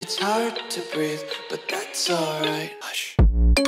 It's hard to breathe, but that's alright. Hush.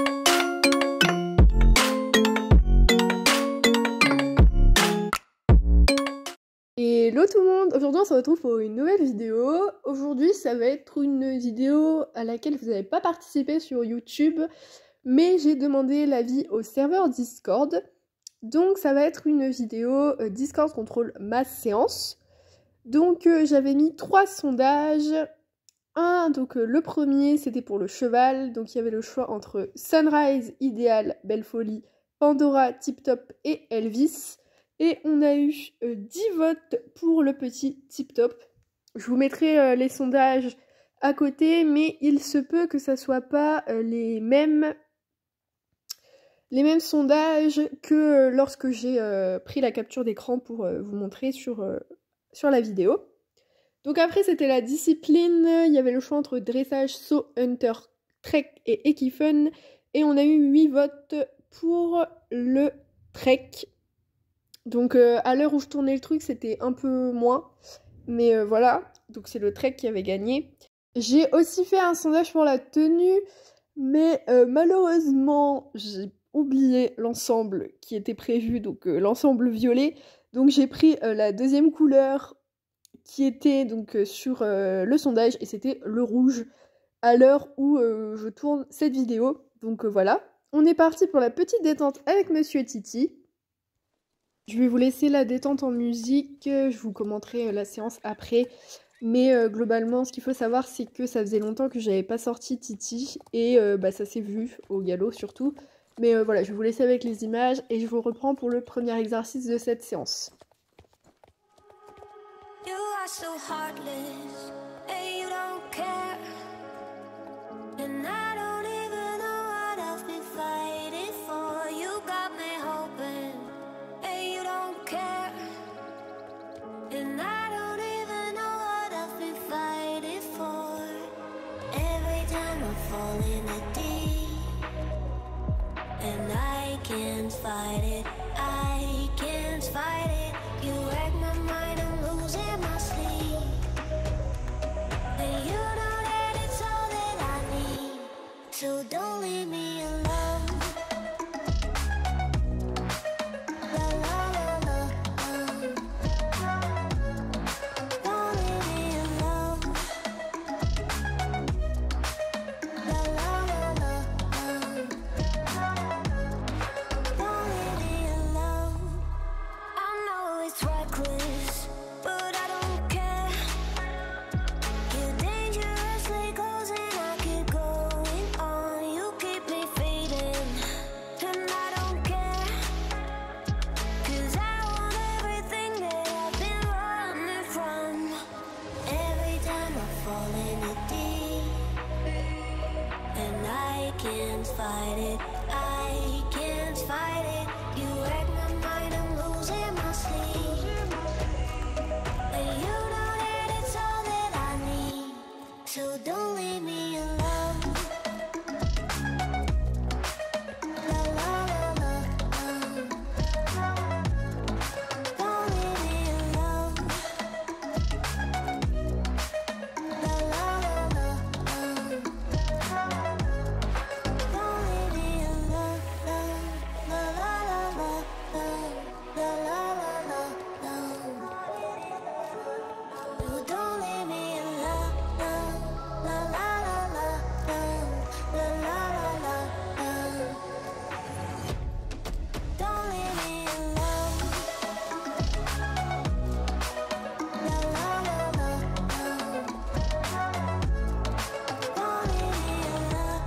Hello tout le monde, aujourd'hui on se retrouve pour une nouvelle vidéo. Aujourd'hui ça va être une vidéo à laquelle vous n'avez pas participé sur YouTube, mais j'ai demandé l'avis au serveur Discord. Donc ça va être une vidéo Discord contrôle ma séance. Donc j'avais mis 3 sondages. Donc le premier c'était pour le cheval, donc il y avait le choix entre Sunrise, Idéal, Belle Folie, Pandora, Tip Top et Elvis. Et on a eu 10 votes pour le petit Tip Top. Je vous mettrai les sondages à côté, mais il se peut que ça soit pas les mêmes sondages que lorsque j'ai pris la capture d'écran pour vous montrer sur la vidéo. Donc après c'était la discipline, il y avait le choix entre dressage, saut, hunter, trek et équifun. Et on a eu 8 votes pour le trek. Donc à l'heure où je tournais le truc c'était un peu moins. Mais voilà, donc c'est le trek qui avait gagné. J'ai aussi fait un sondage pour la tenue. Mais malheureusement j'ai oublié l'ensemble qui était prévu. Donc l'ensemble violet. Donc j'ai pris la deuxième couleur qui était donc sur le sondage, et c'était le rouge à l'heure où je tourne cette vidéo. Donc voilà, on est parti pour la petite détente avec Monsieur Titi. Je vais vous laisser la détente en musique, je vous commenterai la séance après. Mais globalement, ce qu'il faut savoir, c'est que ça faisait longtemps que j'avais pas sorti Titi, et ça s'est vu au galop surtout. Mais voilà, je vais vous laisser avec les images, et je vous reprends pour le premier exercice de cette séance. You are so heartless, and you don't care. And I don't even know what I've been fighting for. You got me hoping, and you don't care. And I don't even know what I've been fighting for. Every time I fall in the deep, and I can't fight it, I can't fight it. You wreck my mind, I'm losing my sleep. And you know that it's all that I need, so don't leave me alone. La la la la, don't leave me alone. La la la la, don't leave me alone. I know it's reckless, but I don't care. You're dangerously close and I keep going on. You keep me fading, and I don't care. 'Cause I want everything that I've been running from. Every time I fall in the deep, and I can't fight it, I can't fight it. You wreck my mind, I'm losing my sleep. And you know that it's all that I need, so don't leave me alone. La la la la, don't leave me alone. La la la la, don't leave me alone. La la la la, la la la la, no, don't leave me alone. La la la la, la la la la, don't leave me alone. La la la la, don't leave me alone.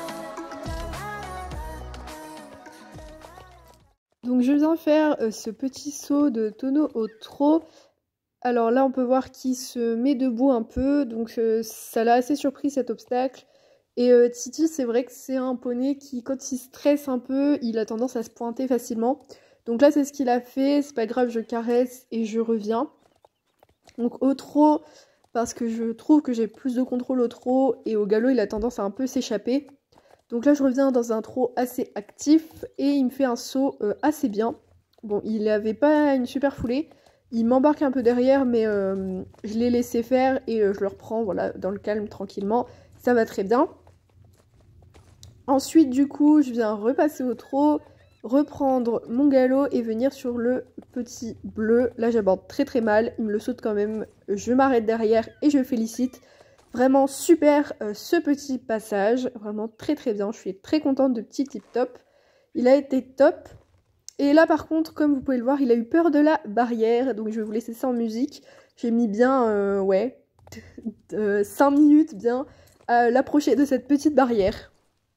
Donc je viens faire ce petit saut de tonneau au trot. Alors là on peut voir qu'il se met debout un peu, donc ça l'a assez surpris cet obstacle. Et Titi, c'est vrai que c'est un poney qui, quand il stresse un peu, il a tendance à se pointer facilement. Donc là c'est ce qu'il a fait, c'est pas grave, je caresse et je reviens. Donc au trot, parce que je trouve que j'ai plus de contrôle au trot, et au galop il a tendance à un peu s'échapper. Donc là je reviens dans un trot assez actif, et il me fait un saut assez bien. Bon, il n'avait pas une super foulée, il m'embarque un peu derrière, mais je l'ai laissé faire et je le reprends voilà, dans le calme tranquillement. Ça va très bien. Ensuite, du coup, je viens repasser au trot, reprendre mon galop et venir sur le petit bleu. Là, j'aborde très très mal, il me le saute quand même. Je m'arrête derrière et je félicite. Vraiment super ce petit passage, vraiment très très bien. Je suis très contente de petit tip top. Il a été top. Et là, par contre, comme vous pouvez le voir, il a eu peur de la barrière. Donc, je vais vous laisser ça en musique. J'ai mis bien, 5 minutes bien à l'approcher de cette petite barrière.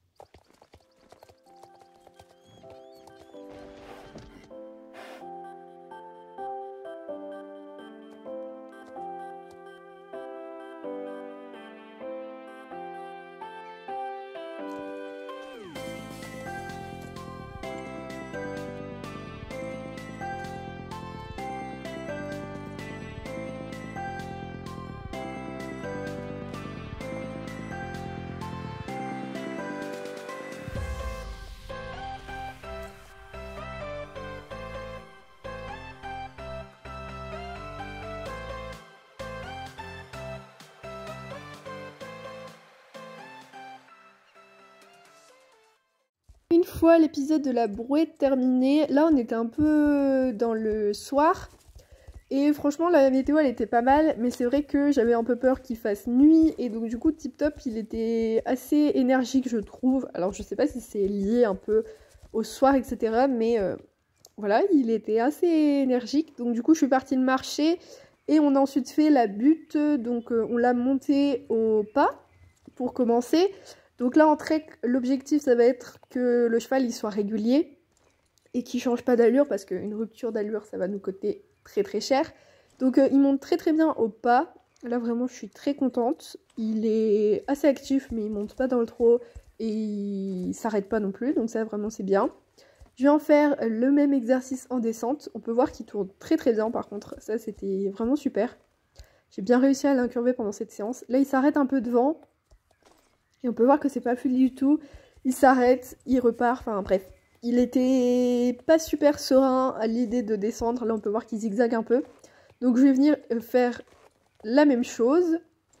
Une fois l'épisode de la brouette terminé, là on était un peu dans le soir et franchement la météo elle était pas mal, mais c'est vrai que j'avais un peu peur qu'il fasse nuit et donc du coup Tip Top il était assez énergique je trouve. Alors je sais pas si c'est lié un peu au soir etc, mais voilà il était assez énergique, donc du coup je suis partie le marcher et on a ensuite fait la butte, donc on l'a montée au pas pour commencer. Donc là en trek, l'objectif ça va être que le cheval il soit régulier et qu'il change pas d'allure parce qu'une rupture d'allure ça va nous coûter très très cher. Donc il monte très très bien au pas. Là vraiment je suis très contente. Il est assez actif mais il monte pas dans le trot et il s'arrête pas non plus, donc ça vraiment c'est bien. Je vais en faire le même exercice en descente. On peut voir qu'il tourne très très bien par contre, ça c'était vraiment super. J'ai bien réussi à l'incurver pendant cette séance. Là il s'arrête un peu devant. Et on peut voir que c'est pas fluide du tout. Il s'arrête, il repart, enfin bref. Il était pas super serein à l'idée de descendre. Là on peut voir qu'il zigzague un peu. Donc je vais venir faire la même chose.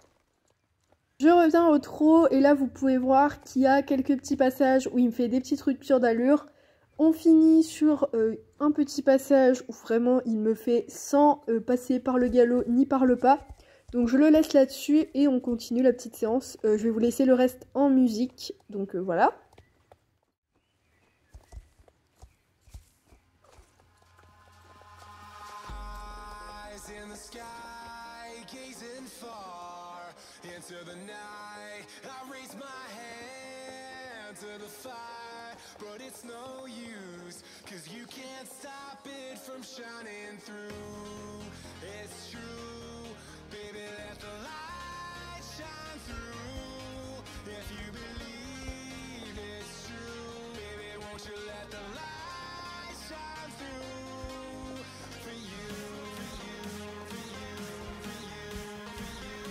Je reviens au trot et là vous pouvez voir qu'il y a quelques petits passages où il me fait des petites ruptures d'allure. On finit sur un petit passage où vraiment il me fait sans passer par le galop ni par le pas. Donc je le laisse là-dessus et on continue la petite séance. Je vais vous laisser le reste en musique. Donc voilà. Eyes in the sky, gazing far into the night. I raise my hand to the fire, but it's no use, 'cause you can't stop it from shining through. It's true, baby, let the light shine through. If you believe it's true, baby, won't you let the light shine through for you, for you, for you, for you, for you,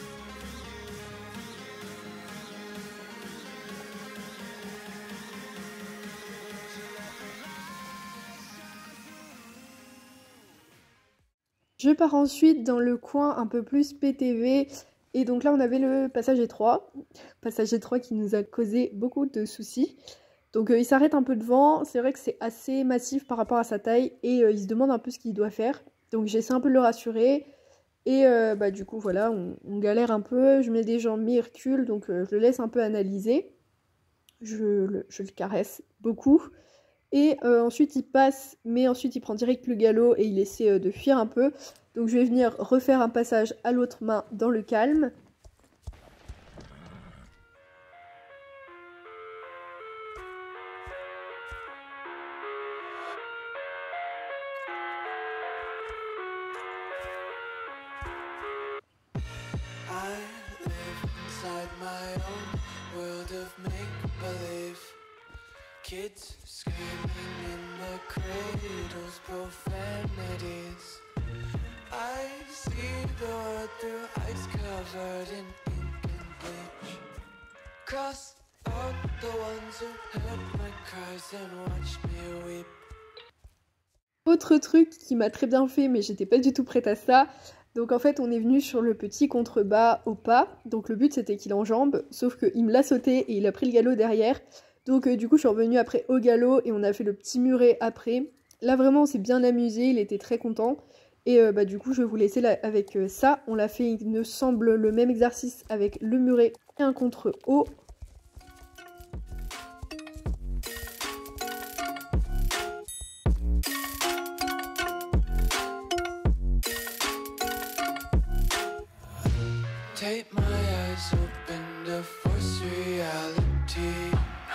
Je pars ensuite dans le coin un peu plus PTV. Et donc là on avait le passage étroit. Passage étroit qui nous a causé beaucoup de soucis. Donc il s'arrête un peu devant. C'est vrai que c'est assez massif par rapport à sa taille. Et il se demande un peu ce qu'il doit faire. Donc j'essaie un peu de le rassurer. Et du coup voilà, on galère un peu. Je mets des jambes mi-recul. Donc je le laisse un peu analyser. Je le caresse beaucoup. Et ensuite il passe, mais ensuite il prend direct le galop et il essaie de fuir un peu. Donc je vais venir refaire un passage à l'autre main dans le calme. I live inside my own world of make-believe. Kids screaming in the cradles, profanities. I see the world through ice covered in ink and bleach. Cross out the ones who heard my cries and watched me weep. Autre truc qui m'a très bien fait, mais j'étais pas du tout prête à ça. Donc en fait, on est venu sur le petit contrebas au pas. Donc le but c'était qu'il enjambe, sauf qu'il me l'a sauté et il a pris le galop derrière. Donc du coup, je suis revenue après au galop et on a fait le petit muret après. Là vraiment, on s'est bien amusé, il était très content. Et du coup, je vais vous laisser là avec ça. On l'a fait, il me semble, le même exercice avec le muret et un contre-haut. Take my eyes open to force reality.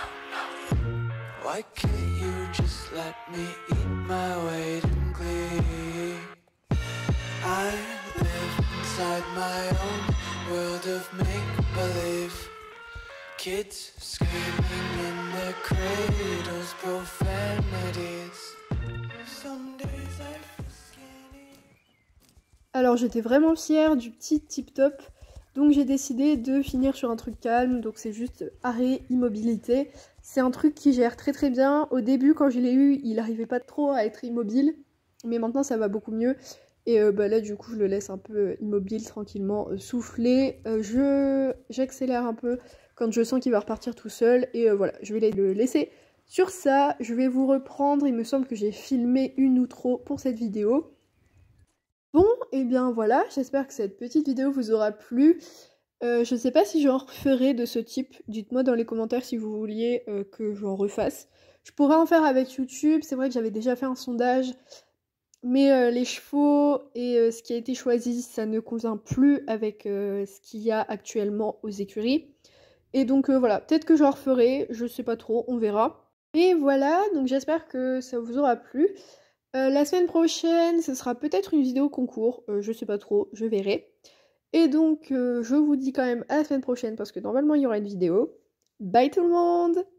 Why can't you just let me eat my weight in glee? I live inside my own world of make-believe. Kids screaming in their cradles, profanities. Some days I feel skinny. Alors j'étais vraiment fière du petit tip-top. Donc j'ai décidé de finir sur un truc calme, donc c'est juste arrêt, immobilité. C'est un truc qui gère très très bien. Au début quand je l'ai eu, il n'arrivait pas trop à être immobile, mais maintenant ça va beaucoup mieux. Et là du coup je le laisse un peu immobile, tranquillement, souffler. J'accélère un peu quand je sens qu'il va repartir tout seul. Et voilà, je vais le laisser sur ça. Je vais vous reprendre, il me semble que j'ai filmé une outro pour cette vidéo. Bon, et bien voilà, j'espère que cette petite vidéo vous aura plu. Je sais pas si j'en referai de ce type, dites-moi dans les commentaires si vous vouliez que j'en refasse. Je pourrais en faire avec YouTube, c'est vrai que j'avais déjà fait un sondage, mais les chevaux et ce qui a été choisi, ça ne convient plus avec ce qu'il y a actuellement aux écuries. Et donc voilà, peut-être que j'en referai, je sais pas trop, on verra. Et voilà, donc j'espère que ça vous aura plu. La semaine prochaine, ce sera peut-être une vidéo concours, je sais pas trop, je verrai. Et donc, je vous dis quand même à la semaine prochaine parce que normalement il y aura une vidéo. Bye tout le monde!